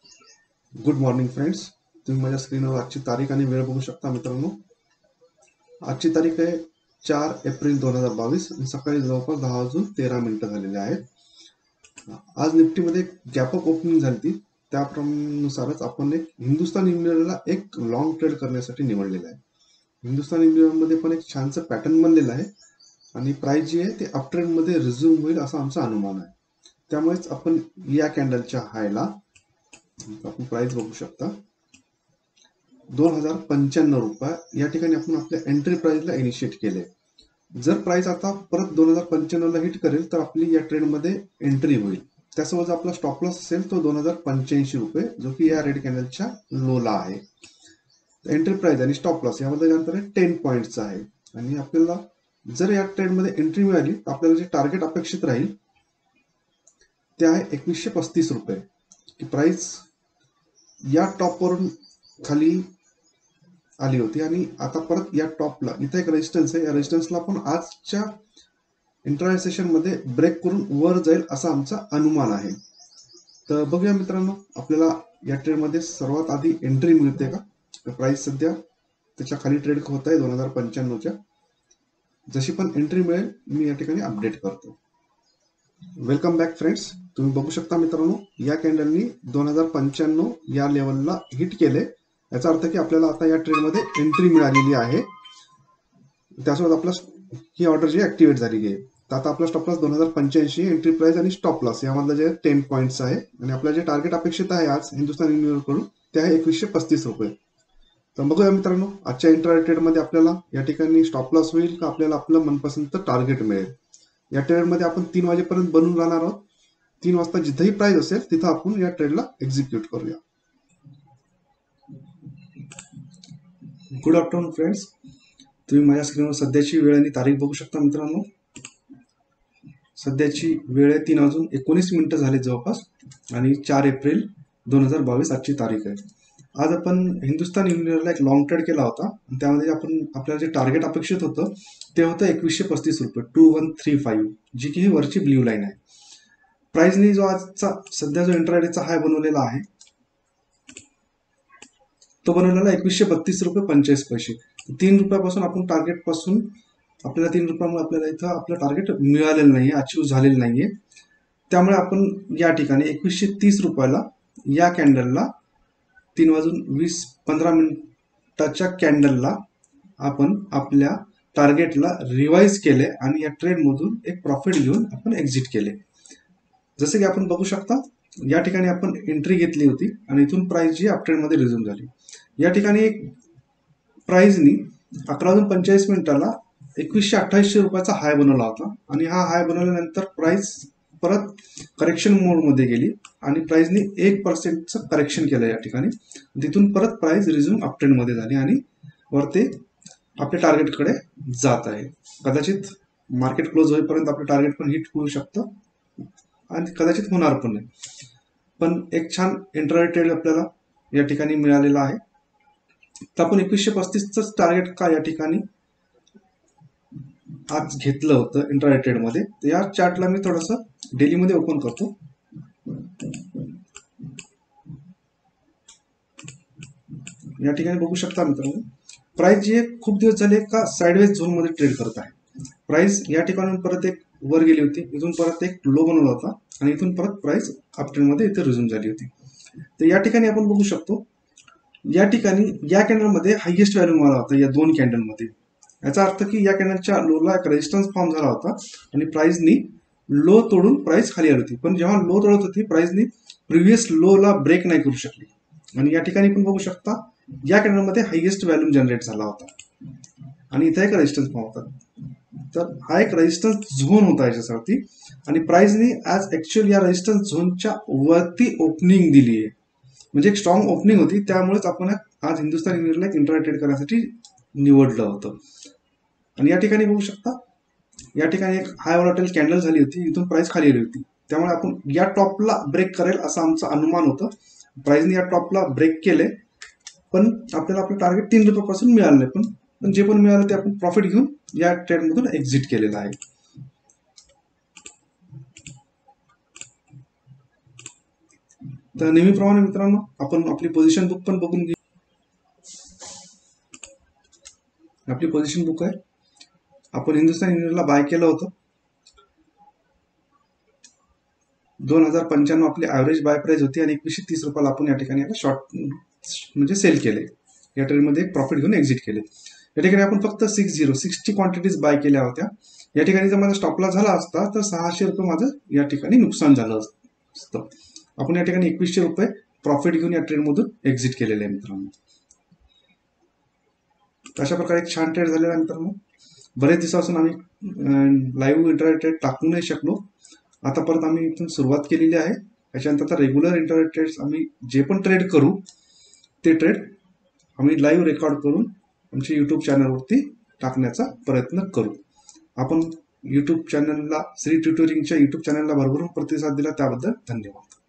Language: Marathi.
Good morning friends. तुम्ही माझ्या स्क्रीनवर आजची तारीख आणि वेळ बघू शकता मित्रांनो. आजची तारीख आहे 4 एप्रिल 2022 आणि सकाळी जवळपास 10:13 झालेले आहेत. आज निफ्टीमध्ये गॅप अप ओपनिंग झाली ती त्यानुसारच आपण एक हिंदुस्थान युनिलिव्हरला एक लॉंग ट्रेड करण्यासाठी निवडलेला आहे. हिंदुस्थान युनिलिव्हरमध्ये पण एक छानसं पॅटर्न बनलेलं आहे आणि प्राइस जी आहे ते अप ट्रेंडमध्ये रिझ्यूम होईल असा आमचा अनुमान आहे. त्यामुळेच आपण या कॅन्डलच्या हायला आपण प्राइस बघू शकता 2095 या ठिकाणी आपण आपल्या एंट्री प्राइसला इनिशिएट केले. जर प्राइस आता परत 2095 हिट करेल तर आपली या ट्रेडमध्ये एंट्री होईल. त्यासोबत आपला स्टॉप लॉस असेल तो ₹2085 जो की या रेड कॅन्डलच्या लोला आहे. एंट्री प्राइस आणि स्टॉप लॉस यामध्ये अंतर आहे 10 पॉईंटचं आहे. आणि आपल्याला जर या ट्रेडमध्ये एंट्री मिळाली तर आपल्याला जे टार्गेट अपेक्षित राहील ते आहे ₹2135 की प्राइस या टॉपवरून खाली आली होती आणि आता परत या टॉपला इथे एक रेजिस्टन्स आहे. या रेजिस्टन्सला आपण आजच्या इंट्राडे सेशन मध्ये ब्रेक करून वर जाईल असा आमचा अनुमान आहे. तर बघूया मित्रांनो, आपल्याला या ट्रेड मध्ये सर्वात आधी एंट्री मिळते का. प्राइस सध्या त्याच्या खाली ट्रेड होत आहे 2095च्या. जशी पण एंट्री मिळेल मी या ठिकाणी अपडेट करतो. Welcome back friends. तुम्ही बघू शकता मित्रांनो, या कॅन्डलनी 2095 या लेवलला हिट केले. याचा अर्थ की आपल्याला आता या ट्रेडमध्ये एंट्री मिळालेली आहे. त्यासोबत आपला ही ऑर्डर जी ऍक्टिव्हेट झालेली आहे. तर आता आपला स्टॉप लॉस 2085 एंट्री प्राइस आणि स्टॉप लॉस यामधलं जे 10 पॉईंट्स आहे आणि आपल्याला जे टार्गेट अपेक्षित आहे आज हिंदुस्थान युनिलिव्हरकडून ते आहे ₹2135. तर बघूया मित्रांनो, आजच्या इंट्राडे ट्रेडमध्ये आपल्याला या ठिकाणी स्टॉप लॉस होईल का आपल्याला आपलं मनपसंत टार्गेट मिळेल. या ट्रेडमध्ये आपण 3 वाजेपर्यंत बनून राहणार आहोत. 3 वाजता जिथेही प्राइस असेल तिथं आपण या ट्रेडला एक्झिक्यूट करूया. Good afternoon friends. तुम्ही माझ्या स्क्रीनवर सध्याची वेळ आणि तारीख बघू शकता मित्रांनो. सध्याची वेळ आहे 3:19 झाले जवळपास आणि 4 एप्रिल 2022 आजची तारीख आहे. आज आपण हिंदुस्थान युनिलिव्हरला एक लॉंग ट्रेड केला होता. त्यामध्ये आपण आपल्याला जे टार्गेट अपेक्षित होतं ते होतं ₹2135 2135, जी की ही वरची ब्ल्यू लाईन आहे. प्राइसनी जो आजचा सध्या जो इंट्राडेचा हाय बनवलेला आहे तो बनवलेला ₹2132.45. ₹3 आपण टार्गेट पासून आपल्याला ₹3 आपल्याला इथं आपलं टार्गेट मिळालेलं नाहीये, अचीव्ह झालेलं नाहीये. त्यामुळे आपण या ठिकाणी ₹2130 या कॅन्डलला 3:15 कॅन्डलला आपण आपल्या टार्गेटला रिवाइज केले आणि या ट्रेडमधून एक प्रॉफिट घेऊन आपण एक्झिट केले. जसे की आपण बघू शकता या ठिकाणी आपण एंट्री घेतली होती आणि इथून प्राइस जी अप ट्रेंडमध्ये रिझ्यूम झाली. या ठिकाणी एक प्राइसनी 11:45 ₹2128 हाय बनवला होता आणि हा हाय बनवल्यानंतर प्राइस परत करेक्शन मोडमध्ये गेली आणि प्राइसनी 1% करेक्शन केलं या ठिकाणी. तिथून परत प्राइस रिझ्यूम अप ट्रेंडमध्ये झाली आणि वरती आपल्या टार्गेटकडे जात आहे. कदाचित मार्केट क्लोज होईपर्यंत आपलं टार्गेट पण हिट होऊ शकतं आणि कदाचित होणार पण नाही. पण एक छान इंट्राडे ट्रेड आपल्याला या ठिकाणी मिळालेला आहे. तर आपण 2135च टार्गेट का या ठिकाणी आज घेतलं होतं इंट्राडे ट्रेडमध्ये. तर या चार्टला मी थोडंसं डेलीमध्ये ओपन करतो. या ठिकाणी बघू शकता मित्रांनो, प्राइस जी आहे खूप दिवस झाले का साइडवेज झोन मध्ये ट्रेड करत आहे. प्राइस या ठिकाणी परत एक वर गेली होती, इथून परत एक लो बनवला होता आणि इथून परत प्राइस अप ट्रेंड मध्ये इथे रिझ्यूम झाली होती. तर या ठिकाणी आपण बघू शकतो या ठिकाणी या कॅन्डलमध्ये हायएस्ट व्हॅल्यू मिळाला होता या दोन कॅन्डलमध्ये. याचा अर्थ की या कॅन्डलच्या लोला एक रेजिस्टन्स फॉर्म झाला होता आणि प्राइसनी लो तोडून प्राइस खाली आली होती. पण जेव्हा लो तोडत होती प्राइसनी प्रिव्हियस लोला ब्रेक नाही करू शकली आणि या ठिकाणी पण बघू शकता या कॅन्डलमध्ये हायएस्ट व्हॅल्यू जनरेट झाला होता आणि इथे एक रेजिस्टन्स फॉर्म होता. तर हा एक रेजिस्टन्स झोन होता याच्यासाठी आणि प्राइसनी आज ऍक्च्युअली या रेजिस्टन्स झोनच्या वरती ओपनिंग दिली आहे. म्हणजे एक स्ट्रॉंग ओपनिंग होती, त्यामुळेच आपण आज हिंदुस्थान युनिलिव्हरला एक इंट्राडे ट्रेड करण्यासाठी निवडलं होतं. आणि या ठिकाणी बघू शकता या ठिकाणी एक हाय व्हॉलेटाइल कॅन्डल झाली होती, इथून प्राइस खाली आली होती. त्यामुळे आपण या टॉपला ब्रेक करेल असं आमचं अनुमान होतं. प्राइसने या टॉपला ब्रेक केले पण आपल्याला आपलं टार्गेट ₹3 मिळालं नाही. पण जे पण मिळालं ते आपण प्रॉफिट घेऊन या ट्रेडमधून एक्झिट केलेलं आहे. तर नेहमीप्रमाणे मित्रांनो आपण आपली पोझिशन बुक पण बघून घेऊ. आपली पोझिशन बुक आहे. आपण हिंदुस्तान युनिलिव्हरला बाय केलं होतं. 2095 आपली ॲव्हरेज बाय प्राइस होती आणि 2130 रुपयाला आपण या ठिकाणी आता शॉर्ट म्हणजे सेल केले. या ट्रेडमध्ये एक प्रॉफिट घेऊन एक्झिट केले. या ठिकाणी आपण फक्त 60 क्वांटिटीज बाय केल्या होत्या. या ठिकाणी जर माझा स्टॉप लॉस झाला असता तर 600 रुपये माझं या ठिकाणी नुकसान झालं असतं. आपण या ठिकाणी 2100 रुपये प्रॉफिट घेऊन या ट्रेडमधून एक्झिट केलेले आहे मित्रांनो. अशा प्रकारे एक छान ट्रेड झालेला आहे मित्रांनो. बरेच दिवसापासून आम्ही लाईव्ह इंटरनेट ट्रेड टाकू नाही शकलो. आता परत आम्ही इथून सुरुवात केलेली आहे. त्याच्यानंतर आता रेग्युलर इंटरनेट ट्रेड्स आम्ही जे पण ट्रेड करू ते ट्रेड आम्ही लाईव्ह रेकॉर्ड करून आमच्या यूट्यूब चॅनलवरती टाकण्याचा प्रयत्न करू. आपण यूट्यूब चॅनलला श्री ट्युटोरिंगच्या यूट्यूब चॅनलला भरभरून प्रतिसाद दिला त्याबद्दल धन्यवाद.